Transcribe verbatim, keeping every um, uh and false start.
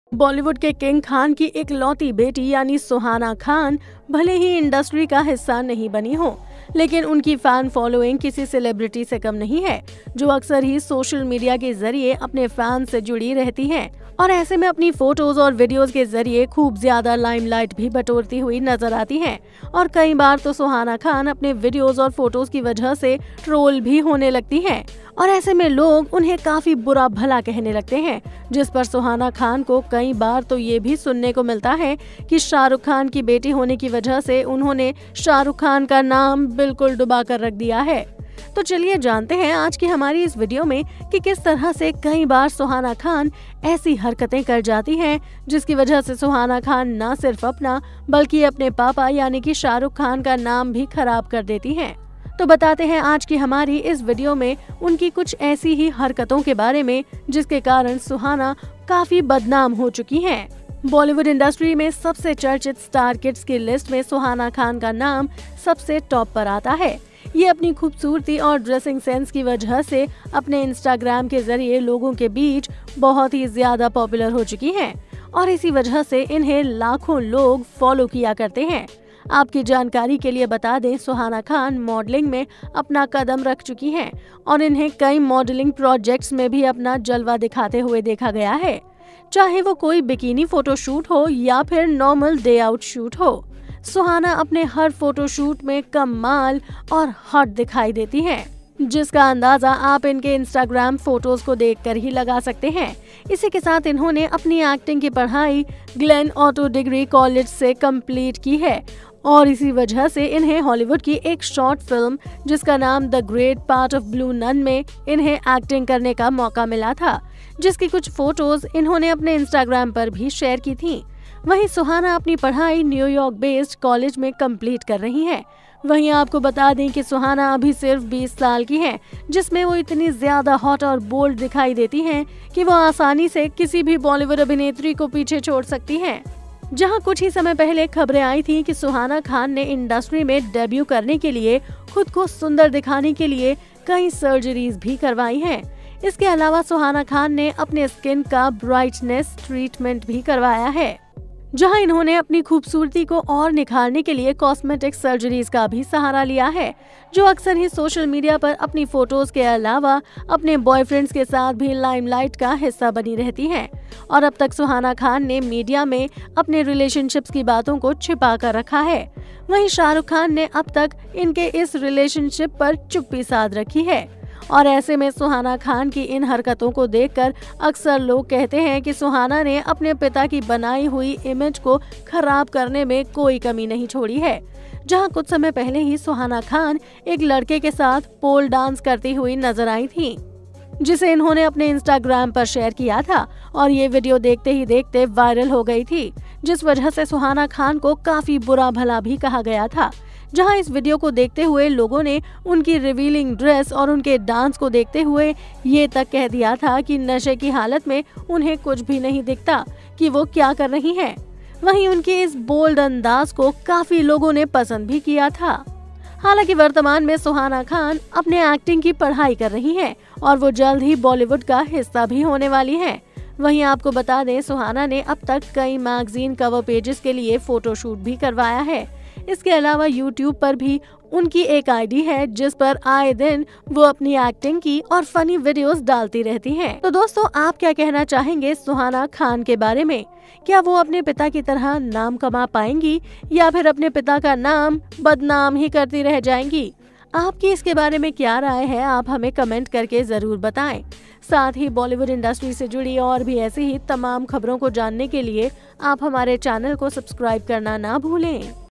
बॉलीवुड के किंग खान की इकलौती बेटी यानी सुहाना खान भले ही इंडस्ट्री का हिस्सा नहीं बनी हो, लेकिन उनकी फैन फॉलोइंग किसी सेलिब्रिटी से कम नहीं है, जो अक्सर ही सोशल मीडिया के जरिए अपने फैन से जुड़ी रहती हैं और ऐसे में अपनी फोटोज और वीडियोस के जरिए खूब ज्यादा लाइमलाइट भी बटोरती हुई नजर आती हैं। और कई बार तो सुहाना खान अपने वीडियोस और फोटोज की वजह से ट्रोल भी होने लगती हैं और ऐसे में लोग उन्हें काफी बुरा भला कहने लगते हैं, जिस पर सुहाना खान को कई बार तो ये भी सुनने को मिलता है कि शाहरुख खान की बेटी होने की वजह से उन्होंने शाहरुख खान का नाम बिल्कुल डुबा कर रख दिया है। तो चलिए जानते हैं आज की हमारी इस वीडियो में कि किस तरह से कई बार सुहाना खान ऐसी हरकतें कर जाती हैं जिसकी वजह से सुहाना खान न सिर्फ अपना बल्कि अपने पापा यानी कि शाहरुख खान का नाम भी खराब कर देती हैं। तो बताते हैं आज की हमारी इस वीडियो में उनकी कुछ ऐसी ही हरकतों के बारे में जिसके कारण सुहाना काफी बदनाम हो चुकी हैं। बॉलीवुड इंडस्ट्री में सबसे चर्चित स्टार किड्स की लिस्ट में सुहाना खान का नाम सबसे टॉप पर आता है। ये अपनी खूबसूरती और ड्रेसिंग सेंस की वजह से अपने इंस्टाग्राम के जरिए लोगों के बीच बहुत ही ज्यादा पॉपुलर हो चुकी हैं और इसी वजह से इन्हें लाखों लोग फॉलो किया करते हैं। आपकी जानकारी के लिए बता दें, सुहाना खान मॉडलिंग में अपना कदम रख चुकी हैं और इन्हें कई मॉडलिंग प्रोजेक्ट्स में भी अपना जलवा दिखाते हुए देखा गया है, चाहे वो कोई बिकिनी फोटो शूट हो या फिर नॉर्मल डे आउट शूट हो। सुहाना अपने हर फोटो शूट में कमाल और हॉट दिखाई देती हैं, जिसका अंदाजा आप इनके इंस्टाग्राम फोटोज को देखकर ही लगा सकते हैं। इसी के साथ इन्होंने अपनी एक्टिंग की पढ़ाई ग्लेन ऑटो डिग्री कॉलेज से कंप्लीट की है और इसी वजह से इन्हें हॉलीवुड की एक शॉर्ट फिल्म जिसका नाम the great part of blue nun में इन्हें एक्टिंग करने का मौका मिला था, जिसकी कुछ फोटोज इन्होंने अपने इंस्टाग्राम पर भी शेयर की थी। वहीं सुहाना अपनी पढ़ाई न्यूयॉर्क बेस्ड कॉलेज में कंप्लीट कर रही हैं। वहीं आपको बता दें कि सुहाना अभी सिर्फ बीस साल की हैं, जिसमें वो इतनी ज्यादा हॉट और बोल्ड दिखाई देती हैं कि वो आसानी से किसी भी बॉलीवुड अभिनेत्री को पीछे छोड़ सकती हैं। जहां कुछ ही समय पहले खबरें आई थी कि सुहाना खान ने इंडस्ट्री में डेब्यू करने के लिए खुद को सुंदर दिखाने के लिए कई सर्जरीज भी करवाई हैं। इसके अलावा सुहाना खान ने अपने स्किन का ब्राइटनेस ट्रीटमेंट भी करवाया है, जहां इन्होंने अपनी खूबसूरती को और निखारने के लिए कॉस्मेटिक सर्जरीज का भी सहारा लिया है, जो अक्सर ही सोशल मीडिया पर अपनी फोटोज के अलावा अपने बॉयफ्रेंड्स के साथ भी लाइमलाइट का हिस्सा बनी रहती हैं। और अब तक सुहाना खान ने मीडिया में अपने रिलेशनशिप्स की बातों को छिपा कर रखा है। वहीं शाहरुख खान ने अब तक इनके इस रिलेशनशिप पर चुप्पी साध रखी है और ऐसे में सुहाना खान की इन हरकतों को देखकर अक्सर लोग कहते हैं कि सुहाना ने अपने पिता की बनाई हुई इमेज को खराब करने में कोई कमी नहीं छोड़ी है। जहां कुछ समय पहले ही सुहाना खान एक लड़के के साथ पोल डांस करती हुई नजर आई थी, जिसे इन्होंने अपने इंस्टाग्राम पर शेयर किया था और ये वीडियो देखते ही देखते वायरल हो गई थी, जिस वजह से सुहाना खान को काफी बुरा भला भी कहा गया था। जहां इस वीडियो को देखते हुए लोगों ने उनकी रिवीलिंग ड्रेस और उनके डांस को देखते हुए ये तक कह दिया था कि नशे की हालत में उन्हें कुछ भी नहीं दिखता कि वो क्या कर रही हैं। वहीं उनके इस बोल्ड अंदाज को काफी लोगों ने पसंद भी किया था। हालांकि वर्तमान में सुहाना खान अपने एक्टिंग की पढ़ाई कर रही हैं और वो जल्द ही बॉलीवुड का हिस्सा भी होने वाली हैं। वहीं आपको बता दें, सुहाना ने अब तक कई मैगजीन कवर पेजेस के लिए फोटोशूट भी करवाया है। इसके अलावा यूट्यूब पर भी उनकी एक आईडी है, जिस पर आए दिन वो अपनी एक्टिंग की और फनी वीडियोस डालती रहती हैं। तो दोस्तों, आप क्या कहना चाहेंगे सुहाना खान के बारे में? क्या वो अपने पिता की तरह नाम कमा पाएंगी या फिर अपने पिता का नाम बदनाम ही करती रह जाएंगी? आपकी इसके बारे में क्या राय है, आप हमें कमेंट करके जरूर बताएं। साथ ही बॉलीवुड इंडस्ट्री से जुड़ी और भी ऐसी ही तमाम खबरों को जानने के लिए आप हमारे चैनल को सब्सक्राइब करना ना भूलें।